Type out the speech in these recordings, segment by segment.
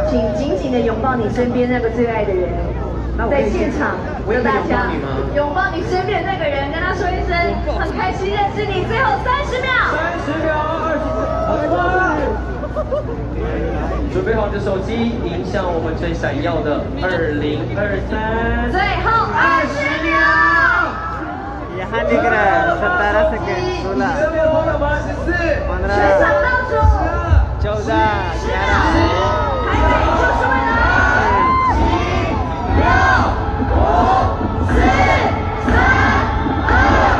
请紧紧的拥抱你身边那个最爱的人。在现场，让大家拥抱你身边的那个人，跟他说一声很开心认识你。最后30秒 ，30秒，20，准备好你的手机，迎向我们最闪耀的2023。 最后20秒。 यहाँ लिख रहा है 17 सेकंड 16 全场倒数 14 11 还给就是为了7、6、5、4、3、2、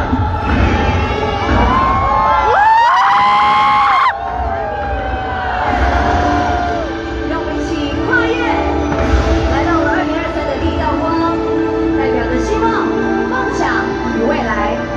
让我们一起跨越，来到了2023的第一道光，代表着希望、梦想与未来。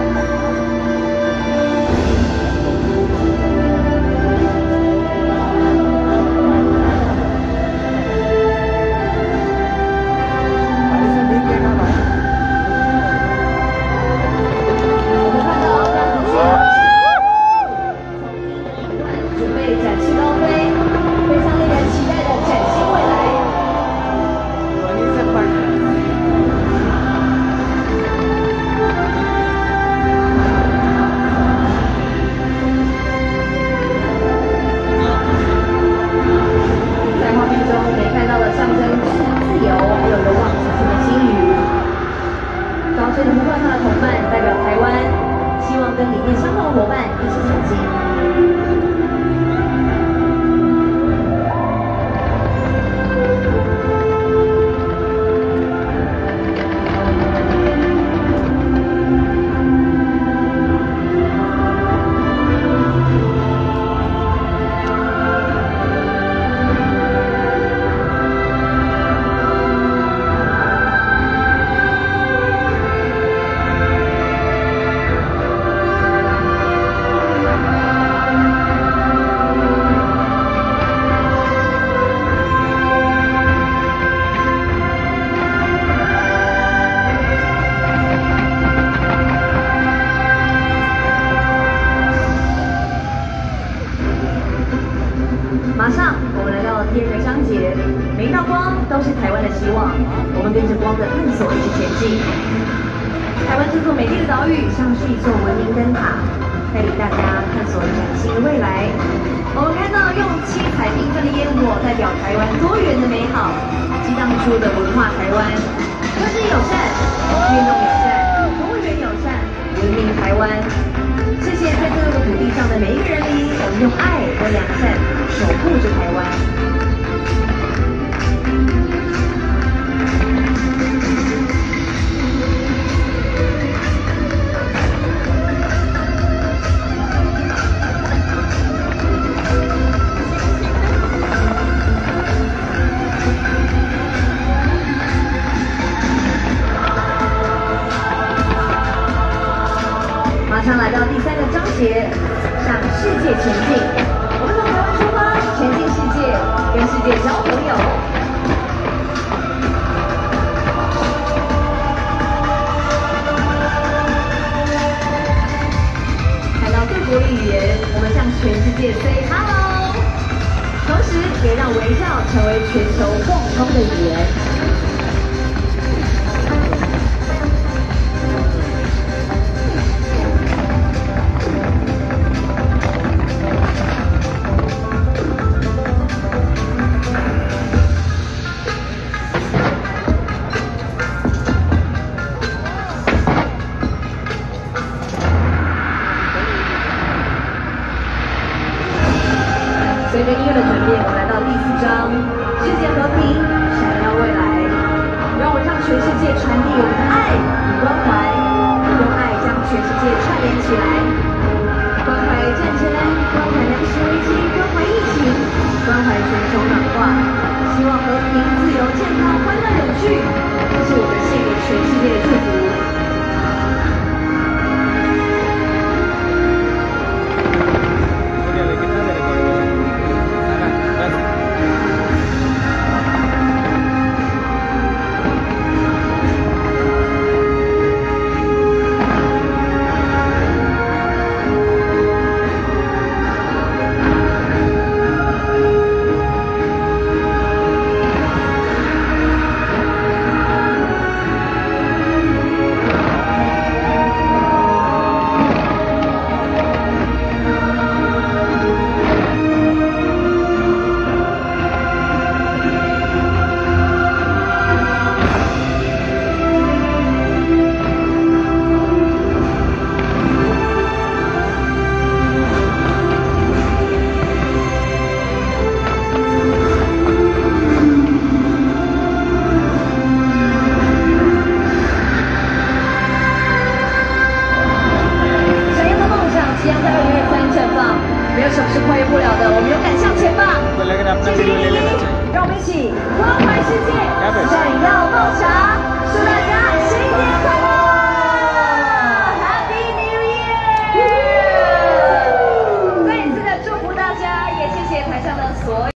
跟理念相同的伙伴一起前进。马上，我们来到了第2个章节，每一道光都是台湾的希望，我们跟着光的探索一起前进。台湾这座美丽的岛屿像是一座文明灯塔，带领大家探索崭新的未来。我们看到用七彩缤纷的烟火代表台湾多元的美好，激荡出的文化台湾，科技友善、运动友善、公务员友善，文明台湾。谢谢在这个土地上的每一个人民，我们用爱和良善守护着台湾。马上来到第3个章节，向世界前进。我们从台湾出发，前进世界，跟世界交朋友。谈到各国的语言，我们向全世界 say hello， 同时也让微笑成为全球共通的语言。随着音乐的转变，我们来到第4章，世界和平，闪耀未来。让我们向全世界传递我们的爱与关怀，用爱将全世界串联起来。关怀战争，关怀粮食危机，关怀疫情，关怀全球暖化。希望和平、自由、健康、欢乐、永续，这是我们献给全世界的祝福。